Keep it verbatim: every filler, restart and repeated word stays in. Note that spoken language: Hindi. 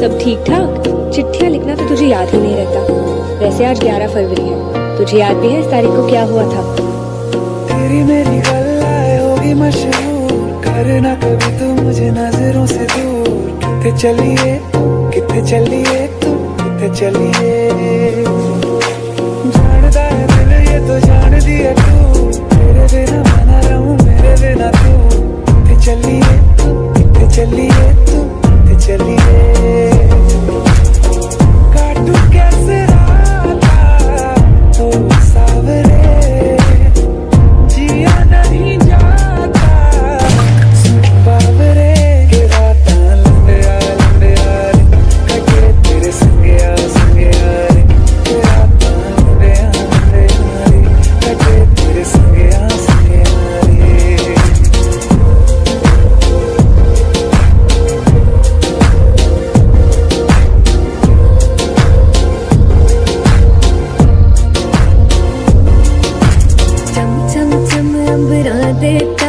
सब ठीक ठाक? चिट्ठियाँ लिखना तो तुझे याद ही नहीं रहता। वैसे आज ग्यारह फरवरी है, तुझे याद भी है इस तारीख को क्या हुआ था? तेरी मेरी गल्लाए होगी मशहूर, करना कभी तू मुझे नजरों से दूर। कितने चलिए कितने चलिए तू कितने चलिए, जानदा है दिल ये तो जान दिया तू, तेरे बिना मैं ना रहूं मेरे बिना तू। कितने चलिए कितने चलिए तू कितने चलिए, काटू कैसे राता ओ सावरे, जिया नहीं जाता बावरे के राता लंबे आ लंबे आ रे, कटे तेरे संगे आ संगे आ रे, के राता लंबे आ लंबे आ रे, कटे तेरे संगे आ संगे आ रे। चम चम चम अंबरा दे